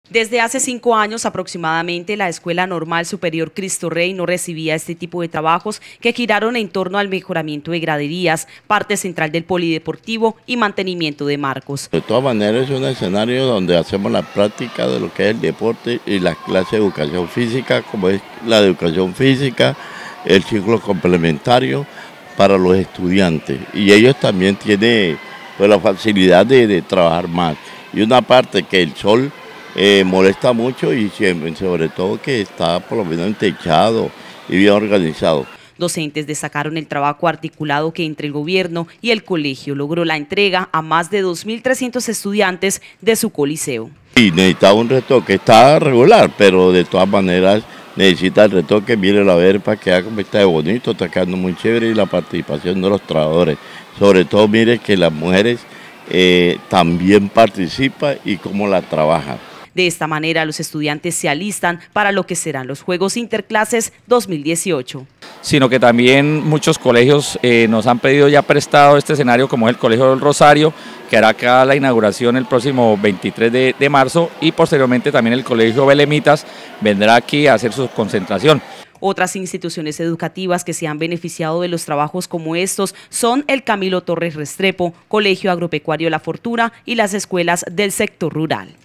Desde hace 5 años aproximadamente, la Escuela Normal Superior Cristo Rey no recibía este tipo de trabajos que giraron en torno al mejoramiento de graderías, parte central del polideportivo y mantenimiento de marcos. De todas maneras es un escenario donde hacemos la práctica de lo que es el deporte y las clases de educación física, como es la de educación física, el ciclo complementario para los estudiantes. Y ellos también tienen pues, la facilidad de trabajar más. Y una parte que el sol molesta mucho y sobre todo que está por lo menos techado y bien organizado. Docentes destacaron el trabajo articulado que entre el gobierno y el colegio logró la entrega a más de 2.300 estudiantes de su coliseo. Y necesitaba un retoque, está regular, pero de todas maneras necesita el retoque, mírenlo a ver para que vea cómo está de bonito, está quedando muy chévere y la participación de los trabajadores. Sobre todo mire que las mujeres también participan y cómo la trabajan. De esta manera, los estudiantes se alistan para lo que serán los Juegos Interclases 2018. Sino que también muchos colegios nos han pedido ya prestado este escenario, como es el Colegio del Rosario, que hará acá la inauguración el próximo 23 de marzo, y posteriormente también el Colegio Belemitas vendrá aquí a hacer su concentración. Otras instituciones educativas que se han beneficiado de los trabajos como estos son el Camilo Torres Restrepo, Colegio Agropecuario La Fortuna y las escuelas del sector rural.